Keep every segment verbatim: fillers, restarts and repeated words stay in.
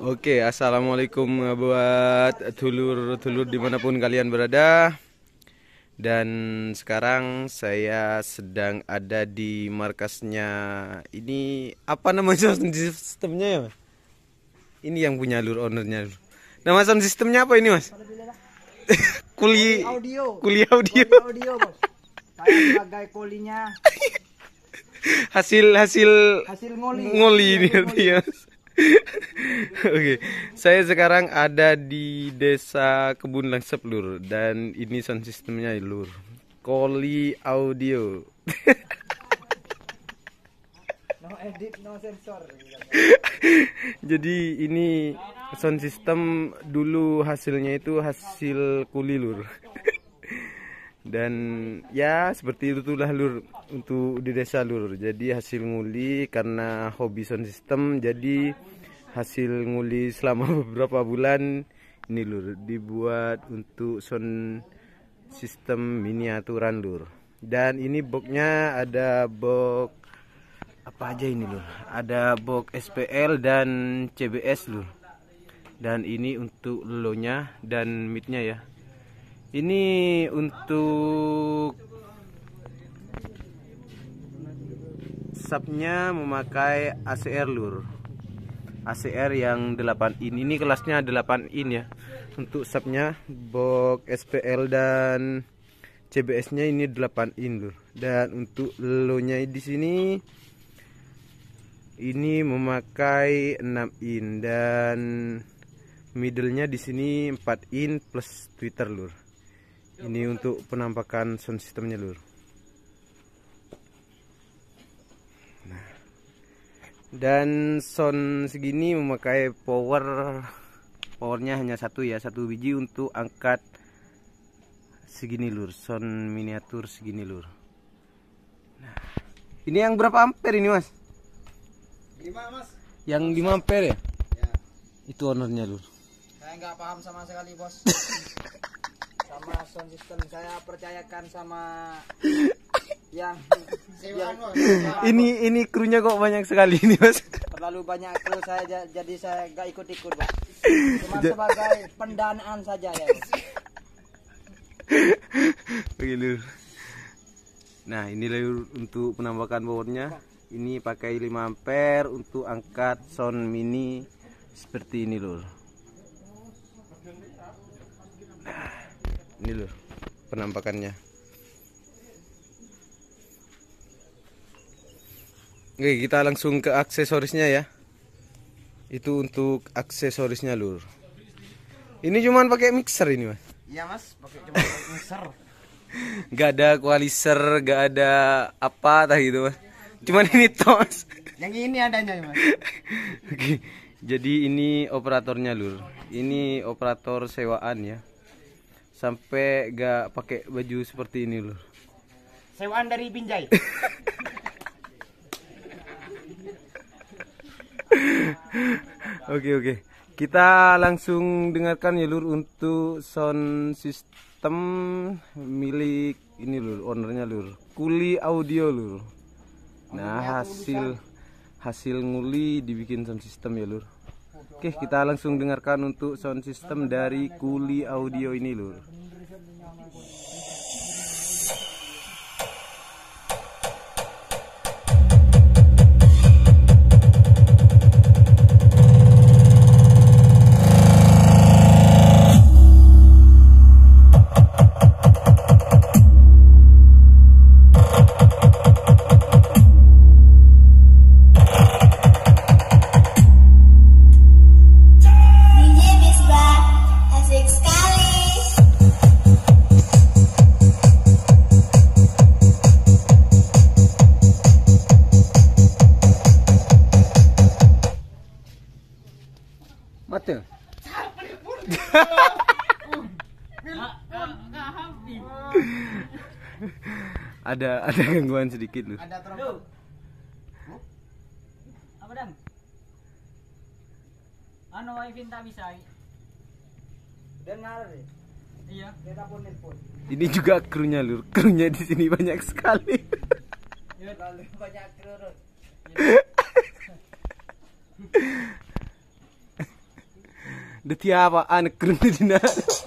Oke, assalamualaikum buat dulur-dulur dimanapun kalian berada. Dan sekarang saya sedang ada di markasnya. Ini apa namanya sound sistemnya ya, Mas? Ini yang punya lur, ownernya. Nama sound sistemnya apa ini, Mas? Kuli audio. Kuli audio. Kuli audio, Bos. Saya sebagai kulinya. hasil hasil hasil ngoli. Ngoli ini artinya. Oke, saya sekarang ada di Desa Kebun Langsep, lur, dan ini sound sistemnya, lur. Kuli audio. No edit, no sensor. Jadi ini sound system dulu hasilnya itu hasil kuli, lur. Dan ya seperti itulah, lur, untuk di desa, lur. Jadi hasil nguli karena hobi sound system, jadi hasil nguli selama beberapa bulan ini, lur, dibuat untuk sound system miniaturan, lur. Dan ini boxnya ada box apa aja ini, lur? Ada box S P L dan C B S, lur. Dan ini untuk low-nya dan mid-nya ya. Ini untuk subnya memakai A C R, lur. A C R yang delapan in. Ini kelasnya delapan in ya. Untuk subnya box S P L dan C B S-nya ini delapan in, lur. Dan untuk low-nya di sini ini memakai enam in dan middle-nya di sini empat in plus tweeter, lur. Ini untuk penampakan sound sistemnya, lur. Nah, dan sound segini memakai power powernya hanya satu ya, satu biji untuk angkat segini, lur. Sound miniatur segini, lur. Nah, ini yang berapa ampere ini, Mas? lima, Mas. Yang lima ampere ya? Ya. Itu ownernya, lur. Saya nggak paham sama sekali, Bos. Sama sound system, saya percayakan sama yang yang ini ini krunya kok banyak sekali ini, Mas. terlalu banyak kru saya, jadi saya nggak ikut-ikut, Bos. Cuma sebagai pendanaan saja ya, Bos. Oke, lur. Nah, ini, lur, untuk penampakan powernya. Ini pakai lima ampere untuk angkat sound mini seperti ini, lur. Nah, ini, lur, penampakannya. Oke, kita langsung ke aksesorisnya ya. Itu untuk aksesorisnya, lur. Ini cuman pakai mixer ini, Mas. Iya, Mas, pakai cuma mixer. Gak ada equalizer, gak ada apa tah gitu, Mas. Cuman ini tos. Yang ini adanya, Mas. Oke. Jadi ini operatornya, lur. Ini operator sewaan ya. Sampai gak pakai baju seperti ini, lur. Sewaan dari Binjai. Oke, oke. Kita langsung dengarkan ya, lur, untuk sound system milik ini, lur, ownernya, lur. Kuli audio, lur. Nah, hasil hasil nguli dibikin sound system ya, lur. Oke, kita langsung dengarkan untuk sound system dari Kuli audio ini, lur. Mati. ada ada gangguan sedikit, lur. Ada trompet. Apa dan? Ano wifi tak bisa? Dengar deh. Iya. Kita pun nelpon. Ini juga krunya, lur. Krunya di sini banyak sekali. Lalu banyak kru. Udah tiapa anak keren dina.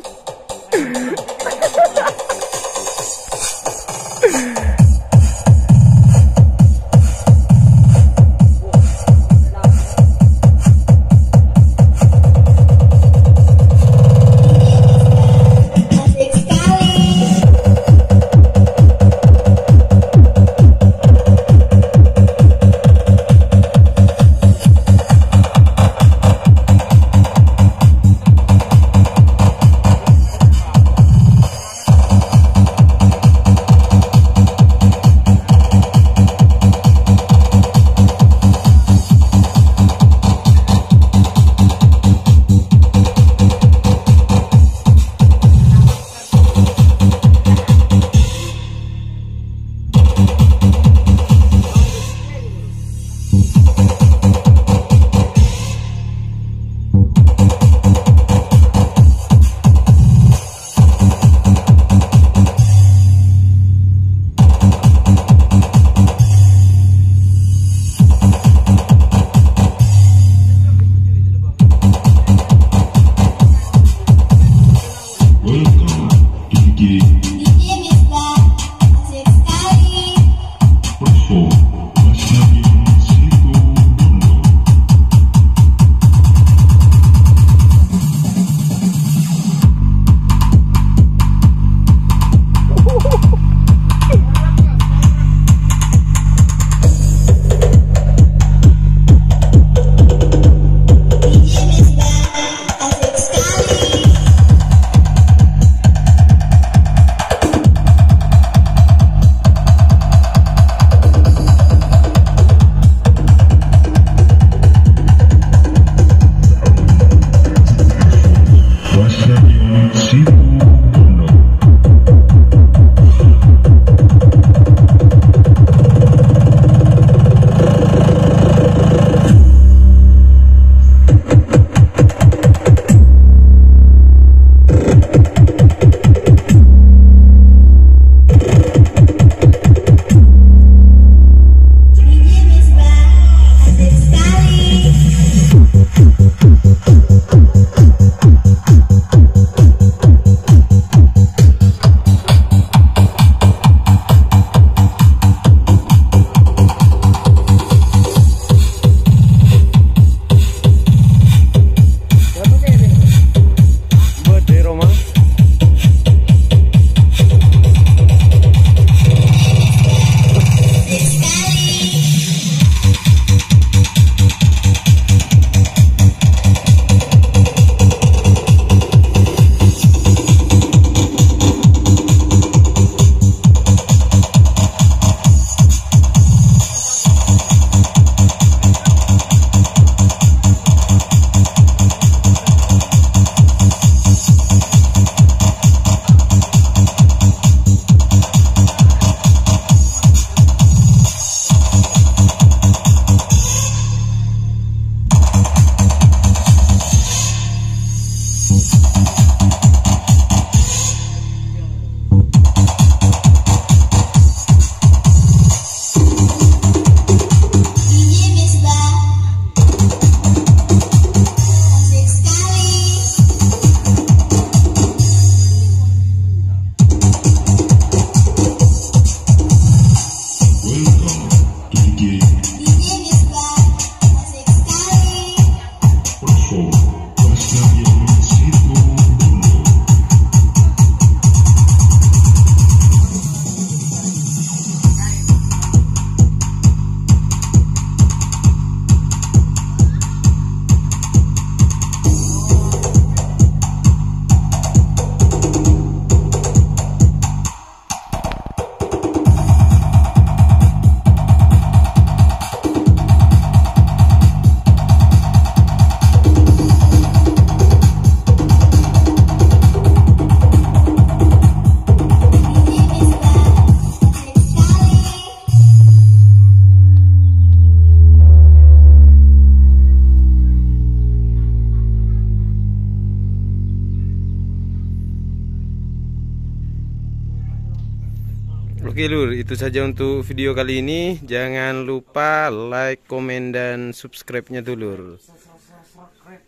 Oke lur, itu saja untuk video kali ini. Jangan lupa like, komen, dan subscribe-nya tuh lur.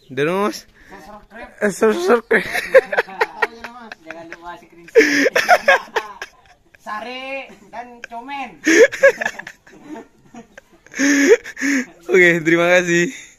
Dan Mas, subscribe. eh, subscribe. Jangan lupa screenshot. Sare dan komen. Oke, terima kasih.